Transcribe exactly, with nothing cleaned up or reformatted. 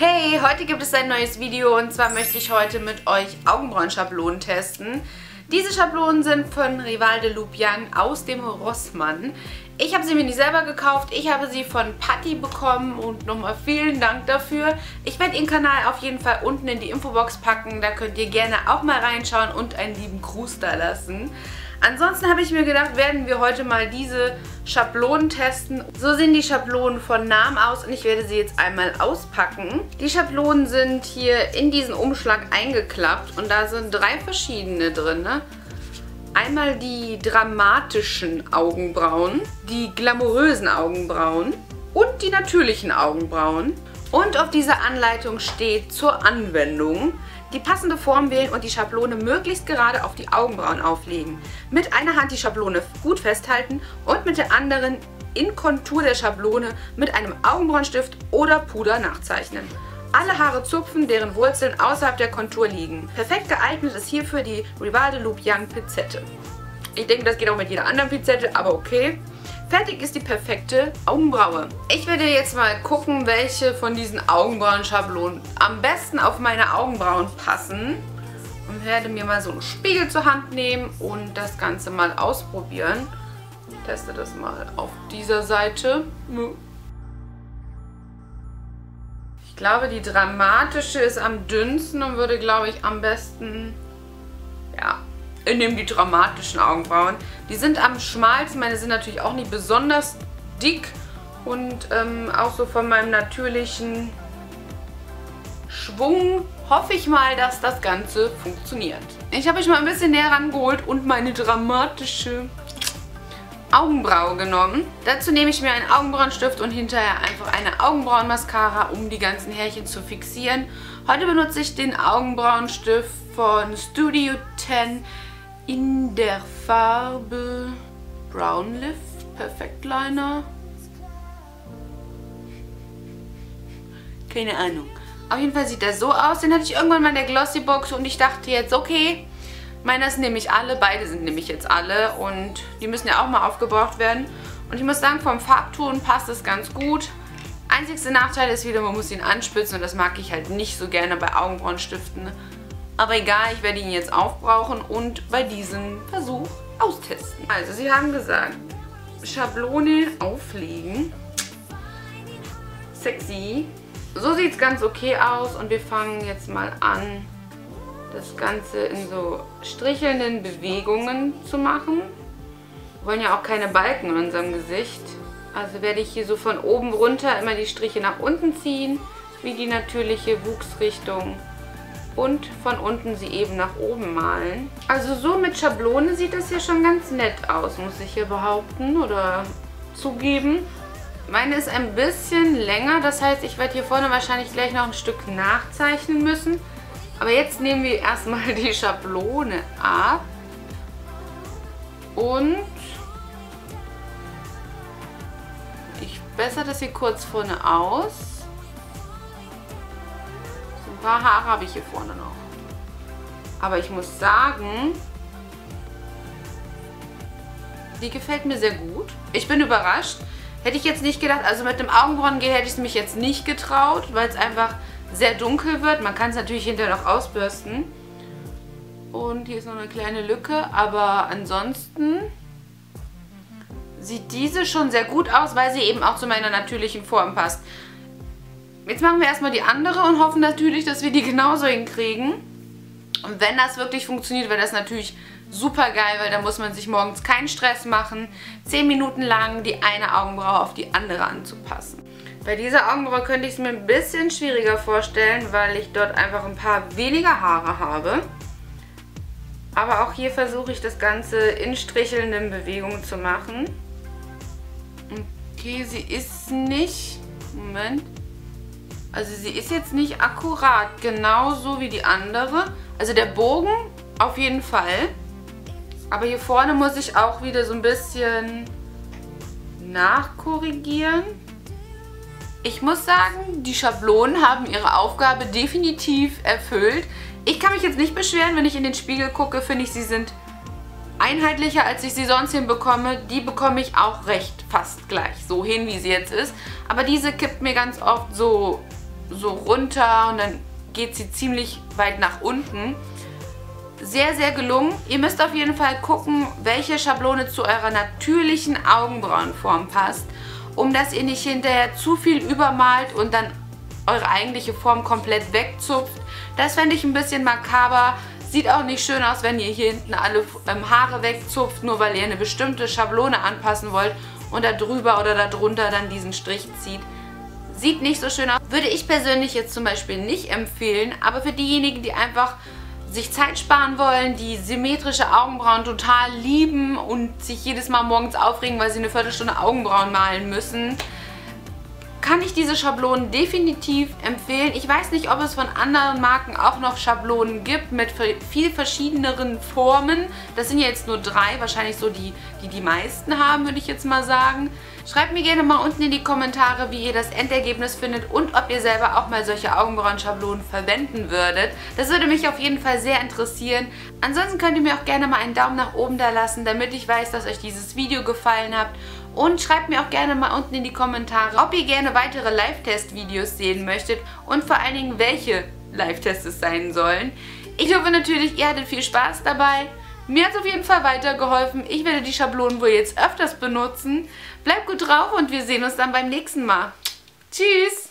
Hey, heute gibt es ein neues Video und zwar möchte ich heute mit euch Augenbrauenschablonen testen. Diese Schablonen sind von Rival de Lupian aus dem Rossmann. Ich habe sie mir nicht selber gekauft, ich habe sie von Patti bekommen und nochmal vielen Dank dafür. Ich werde ihren Kanal auf jeden Fall unten in die Infobox packen, da könnt ihr gerne auch mal reinschauen und einen lieben Gruß da lassen. Ansonsten habe ich mir gedacht, werden wir heute mal diese Schablonen testen. So sehen die Schablonen von Namen aus und ich werde sie jetzt einmal auspacken. Die Schablonen sind hier in diesen Umschlag eingeklappt und da sind drei verschiedene drin. Ne? Einmal die dramatischen Augenbrauen, die glamourösen Augenbrauen und die natürlichen Augenbrauen. Und auf dieser Anleitung steht zur Anwendung: die passende Form wählen und die Schablone möglichst gerade auf die Augenbrauen auflegen. Mit einer Hand die Schablone gut festhalten und mit der anderen in Kontur der Schablone mit einem Augenbrauenstift oder Puder nachzeichnen. Alle Haare zupfen, deren Wurzeln außerhalb der Kontur liegen. Perfekt geeignet ist hierfür die Rival de Lupian Pinzette. Ich denke, das geht auch mit jeder anderen Pinzette, aber okay. Fertig ist die perfekte Augenbraue. Ich werde jetzt mal gucken, welche von diesen Augenbrauenschablonen am besten auf meine Augenbrauen passen. Und werde mir mal so einen Spiegel zur Hand nehmen und das Ganze mal ausprobieren. Ich teste das mal auf dieser Seite. Ich glaube, die dramatische ist am dünnsten und würde, glaube ich, am besten, ja, ich nehme die dramatischen Augenbrauen. Die sind am schmalsten, meine sind natürlich auch nicht besonders dick und ähm, auch so von meinem natürlichen Schwung hoffe ich mal, dass das Ganze funktioniert. Ich habe mich mal ein bisschen näher rangeholt und meine dramatische Augenbraue genommen. Dazu nehme ich mir einen Augenbrauenstift und hinterher einfach eine Augenbrauenmascara, um die ganzen Härchen zu fixieren. Heute benutze ich den Augenbrauenstift von Studio zehn in der Farbe Brown Lift Perfect Liner. Keine Ahnung. Auf jeden Fall sieht der so aus. Den hatte ich irgendwann mal in der Glossy Box und ich dachte jetzt, okay, meiner sind nämlich alle, beide sind nämlich jetzt alle und die müssen ja auch mal aufgebraucht werden. Und ich muss sagen, vom Farbton passt es ganz gut. Einzigster Nachteil ist wieder, man muss ihn anspitzen und das mag ich halt nicht so gerne bei Augenbrauenstiften. Aber egal, ich werde ihn jetzt aufbrauchen und bei diesem Versuch austesten. Also, sie haben gesagt, Schablone auflegen. Sexy. So sieht es ganz okay aus und wir fangen jetzt mal an, das Ganze in so strichelnden Bewegungen zu machen. Wir wollen ja auch keine Balken in unserem Gesicht. Also werde ich hier so von oben runter immer die Striche nach unten ziehen, wie die natürliche Wuchsrichtung. Und von unten sie eben nach oben malen. Also so mit Schablone sieht das hier schon ganz nett aus, muss ich hier behaupten oder zugeben. Meine ist ein bisschen länger, das heißt, ich werde hier vorne wahrscheinlich gleich noch ein Stück nachzeichnen müssen. Aber jetzt nehmen wir erstmal die Schablone ab. Und ich bessere das hier kurz vorne aus. Ein paar Haare habe ich hier vorne noch. Aber ich muss sagen, die gefällt mir sehr gut. Ich bin überrascht. Hätte ich jetzt nicht gedacht, also mit dem Augenbrauengel hätte ich es mich jetzt nicht getraut, weil es einfach sehr dunkel wird. Man kann es natürlich hinterher noch ausbürsten. Und hier ist noch eine kleine Lücke, aber ansonsten sieht diese schon sehr gut aus, weil sie eben auch zu meiner natürlichen Form passt. Jetzt machen wir erstmal die andere und hoffen natürlich, dass wir die genauso hinkriegen. Und wenn das wirklich funktioniert, wäre das natürlich super geil, weil da muss man sich morgens keinen Stress machen, zehn Minuten lang die eine Augenbraue auf die andere anzupassen. Bei dieser Augenbraue könnte ich es mir ein bisschen schwieriger vorstellen, weil ich dort einfach ein paar weniger Haare habe. Aber auch hier versuche ich das Ganze in strichelnden Bewegungen zu machen. Okay, sie ist nicht... Moment... Also sie ist jetzt nicht akkurat, genauso wie die andere. Also der Bogen auf jeden Fall. Aber hier vorne muss ich auch wieder so ein bisschen nachkorrigieren. Ich muss sagen, die Schablonen haben ihre Aufgabe definitiv erfüllt. Ich kann mich jetzt nicht beschweren, wenn ich in den Spiegel gucke, finde ich, sie sind einheitlicher, als ich sie sonst hinbekomme. Die bekomme ich auch recht fast gleich so hin, wie sie jetzt ist. Aber diese kippt mir ganz oft so so runter und dann geht sie ziemlich weit nach unten. Sehr, sehr gelungen. Ihr müsst auf jeden Fall gucken, welche Schablone zu eurer natürlichen Augenbrauenform passt, um dass ihr nicht hinterher zu viel übermalt und dann eure eigentliche Form komplett wegzupft. Das fände ich ein bisschen makaber. Sieht auch nicht schön aus, wenn ihr hier hinten alle ähm, Haare wegzupft, nur weil ihr eine bestimmte Schablone anpassen wollt und da drüber oder da drunter dann diesen Strich zieht. Sieht nicht so schön aus. Würde ich persönlich jetzt zum Beispiel nicht empfehlen, aber für diejenigen, die einfach sich Zeit sparen wollen, die symmetrische Augenbrauen total lieben und sich jedes Mal morgens aufregen, weil sie eine Viertelstunde Augenbrauen malen müssen, kann ich diese Schablonen definitiv empfehlen. Ich weiß nicht, ob es von anderen Marken auch noch Schablonen gibt mit viel verschiedeneren Formen. Das sind ja jetzt nur drei, wahrscheinlich so die, die die meisten haben, würde ich jetzt mal sagen. Schreibt mir gerne mal unten in die Kommentare, wie ihr das Endergebnis findet und ob ihr selber auch mal solche Augenbrauenschablonen verwenden würdet. Das würde mich auf jeden Fall sehr interessieren. Ansonsten könnt ihr mir auch gerne mal einen Daumen nach oben da lassen, damit ich weiß, dass euch dieses Video gefallen hat. Und schreibt mir auch gerne mal unten in die Kommentare, ob ihr gerne weitere Live-Test-Videos sehen möchtet und vor allen Dingen, welche Live-Tests es sein sollen. Ich hoffe natürlich, ihr hattet viel Spaß dabei. Mir hat es auf jeden Fall weitergeholfen. Ich werde die Schablonen wohl jetzt öfters benutzen. Bleibt gut drauf und wir sehen uns dann beim nächsten Mal. Tschüss!